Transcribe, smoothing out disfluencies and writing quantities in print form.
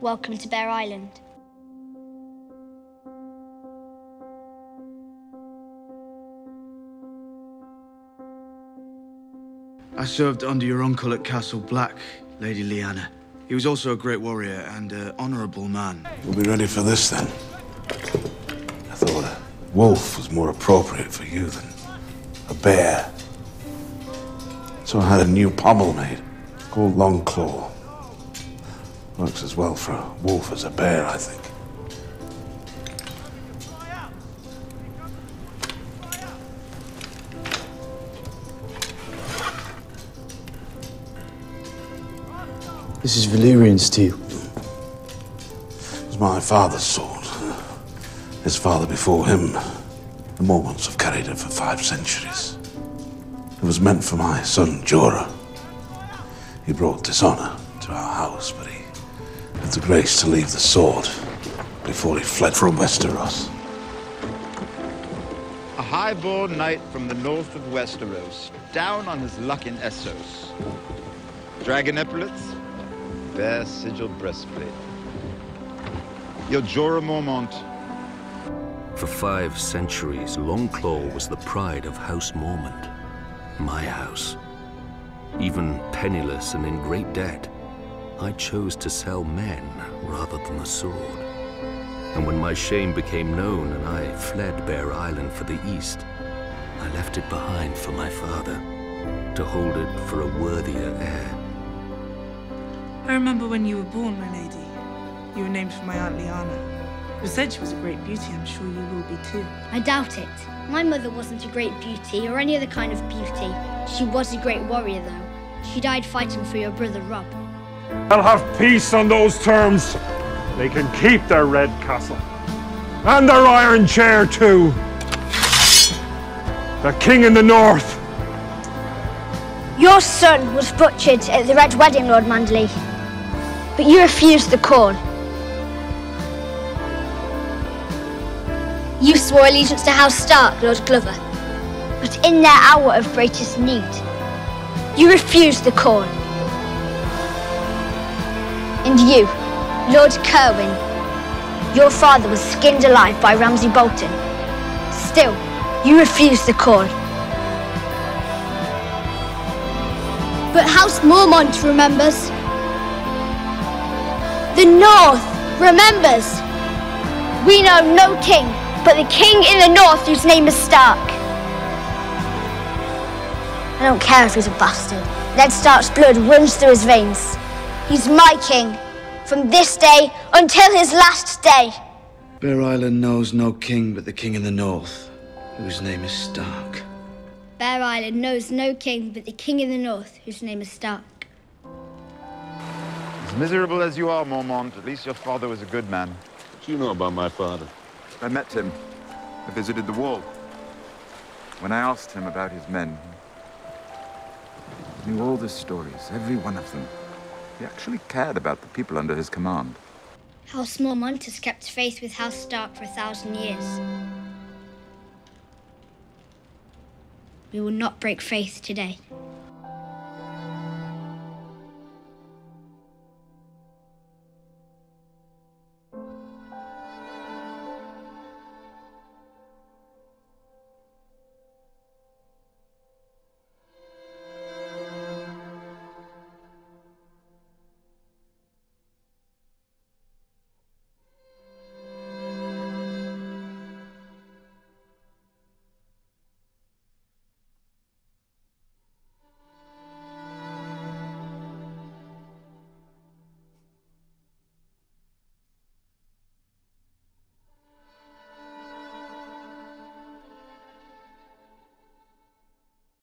welcome to Bear Island. I served under your uncle at Castle Black, Lady Lyanna. He was also a great warrior and an honourable man. We'll be ready for this, then. I thought a wolf was more appropriate for you than a bear. So I had a new pommel made, called Long Claw. Works as well for a wolf as a bear, I think. This is Valyrian steel. It was my father's sword. His father before him. The Mormonts have carried it for 5 centuries. It was meant for my son, Jorah. He brought dishonor to our house, but he had the grace to leave the sword before he fled from Westeros. A high-born knight from the north of Westeros, down on his luck in Essos. Dragon epaulets, bare sigilled breastplate. You're Jorah Mormont. For 5 centuries, Longclaw was the pride of House Mormont, my house. Even penniless and in great debt, I chose to sell men rather than the sword. And when my shame became known and I fled Bear Island for the east, I left it behind for my father, to hold it for a worthier heir. I remember when you were born, my lady. You were named for my Aunt Lyanna. You said she was a great beauty. I'm sure you will be too. I doubt it. My mother wasn't a great beauty or any other kind of beauty. She was a great warrior, though. She died fighting for your brother, Robb. I'll have peace on those terms. They can keep their red castle. And their iron chair, too. The king in the north. Your son was butchered at the Red Wedding, Lord Manderley. But you refused the call. You swore allegiance to House Stark, Lord Glover. But in their hour of greatest need, you refused the call. And you, Lord Kerwin, your father was skinned alive by Ramsay Bolton. Still, you refused the call. But House Mormont remembers. The North remembers. We know no king but the king in the North whose name is Stark. I don't care if he's a bastard. Ned Stark's blood runs through his veins. He's my king, from this day until his last day. Bear Island knows no king but the king in the north, whose name is Stark. Bear Island knows no king but the king in the North, whose name is Stark. As miserable as you are, Mormont, at least your father was a good man. What do you know about my father? I met him. I visited the wall. When I asked him about his men, he knew all the stories, every one of them. He actually cared about the people under his command. House Mormont has kept faith with House Stark for 1,000 years. We will not break faith today.